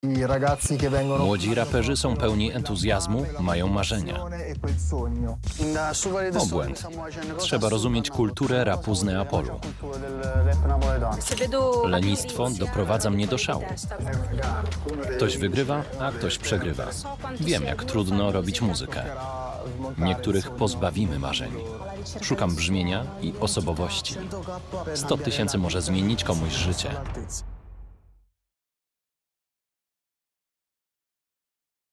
Młodzi raperzy są pełni entuzjazmu, mają marzenia. Obłęd. Trzeba rozumieć kulturę rapu z Neapolu. Lenistwo doprowadza mnie do szału. Ktoś wygrywa, a ktoś przegrywa. Wiem, jak trudno robić muzykę. Niektórych pozbawimy marzeń. Szukam brzmienia i osobowości. 100 000 może zmienić komuś życie.